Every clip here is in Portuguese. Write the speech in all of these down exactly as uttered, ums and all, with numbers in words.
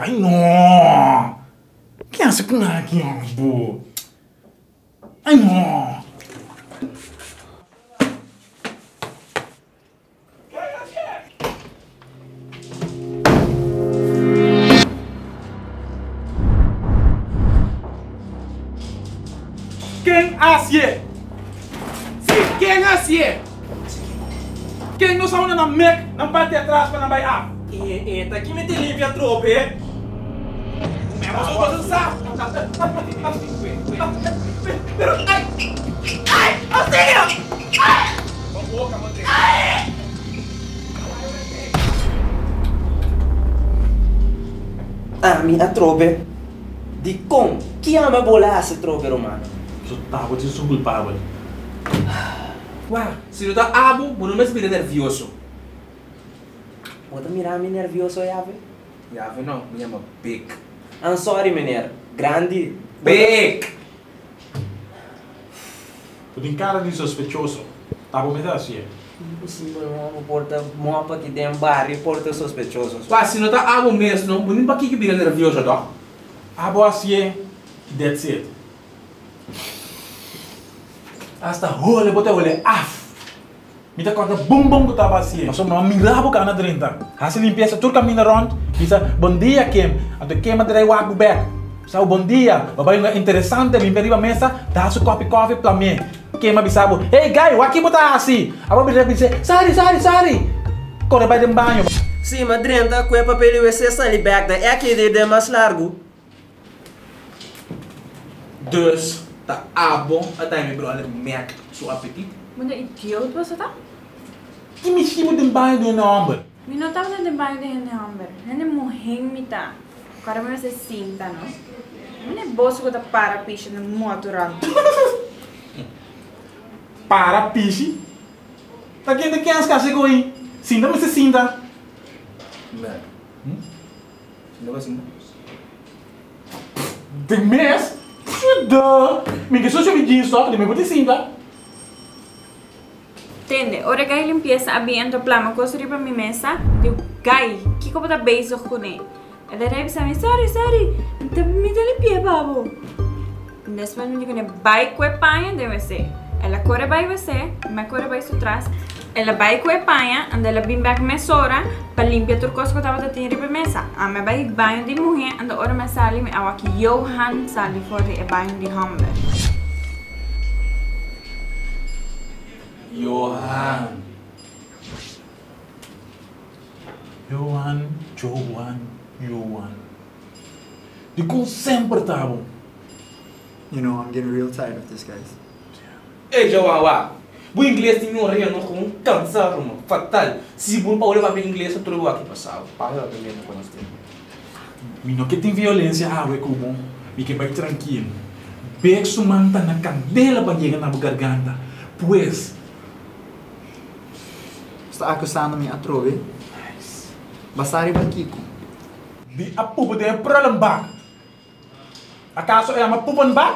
Ai, não! Quem acha que não é aqui, ó? Ai, não! Quem asia? Sim, quem asia? Quem não sabe na mec, na parte de trás para não vai a? E, e, tá aqui me te limpia a tropa, hein? Mas eu vou dançar! Pero, ai! Ai! Auxílio! Ai! Com boca, manteiga! Ai! Ah, minha tropa. De como? Que ama bolar essa tropa, romano? Zo tabo, dit is zo culpável. Uau, se não tá abo, você não me espera nervioso. Pode mirar me nervioso, Yave? Yave não, me chama Big. I'm sorry, meneer. Grande. Big! Tu tem cara de sospechoso. Tabo me dá assim. Impossível, não porta mopa que tem barrio, porta sospechoso. Uau, se não tá abo mesmo, não, não para que que vira nervioso, tá? Abo assim, that's it. Hasta hole, bote hole, af. Mita corta bum bum que tava assim. Mas uma mirava que ana trinta. Hasi limpeza tur caminho round. Bisa bom dia Kim. Ato Kim adrei wagu back. Sao bom dia. Babai nga interessante limpar riba mesa. Dá su coffee coffee para mim. Kim abisabo. Hey guy, waki bota assim. Abo bisa bisa. Sari sari sari. Corre vai dem banho. Sim, mas drenta, com o papel U S S ali back, é aqui de de mais largo. Dus, tá abo, até me bro, ele merk, seu apetite. Bunda idiot was dat? E me chama dem banho do nome. Mi não estava dentro do banho de gente hambre. Gente morrendo me tá. Agora me se sinta, não? Não é bolso que tá para picha no motorão. Para piche. Tá quente que as casas aí. Sinta me se sinta. Merk. Hm? Não vai sim. De mes? Duh. Me que só chama jeans só, de me bote sinta. Entende? Ora que ele empieza a ambiente plama coisa para minha mesa. Digo, gai, que como tá beijo com ele? Ele deve saber, sorry, sorry. Me dá limpia, babo. Depois me digo, vai com a panha, deve ser. Ela corre vai você, me corre vai su trás. Ela vai com a panha, anda ela bem back mesora para limpar tudo coisa que estava da tinha para mesa. A me vai banho de mulher, anda ora me sali me awa que Johan sali for de banho de hambre. Johan. Johan, Johan, Johan. De kon sempre tá bom. You know, I'm getting real tired of this, guys. Ei, Johan, wa. O inglês tem um reino com um cansado, mano. Fatal. Se você não levar bem inglês, eu trouxe aqui passado. Para a primeira com nós temos. Mi no que tem violência, ah, é como. Mi que vai tranquilo. Bek sumanta na candela para chegar na garganta. Pues. Está acusando-me a trove? Basari ba Kiko? Di a pupo de problem back. Acaso é uma pupo back?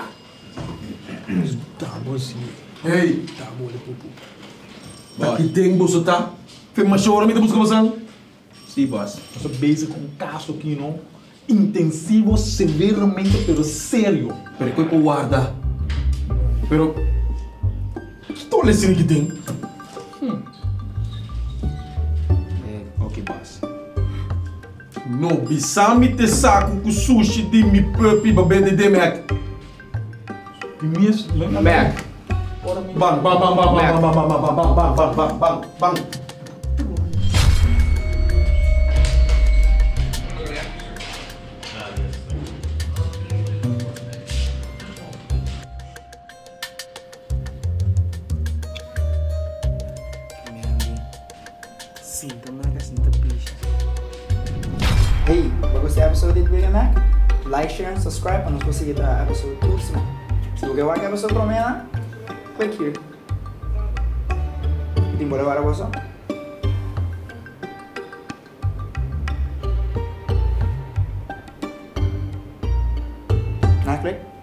Tabo sim. Hey, Tabo de pupu. daqui tem bolsa tá? Foi uma chora me estamos conversando? Sim, boss. Estou basic com um caso aqui, não? Intensivo, severamente, pero sério. Pero que eu guarda. Pero que tô lendo que tem? Hum. É, ok, boss. No, bisami te saco com sushi de mi puppy babende de Mac. E mesmo, lembra? Mac. Bang, bang, bang, bang, bang, bang, bang, bang, bang, bang, bang, bang, bang, bang. Sinta, mano, sinta picha. Hey, bagus sa episode dito William Mac? Like, share, and subscribe para nos conseguir a episode próximo. Se você quer que episode promena, click here. Tem boleh para você? Nah, click.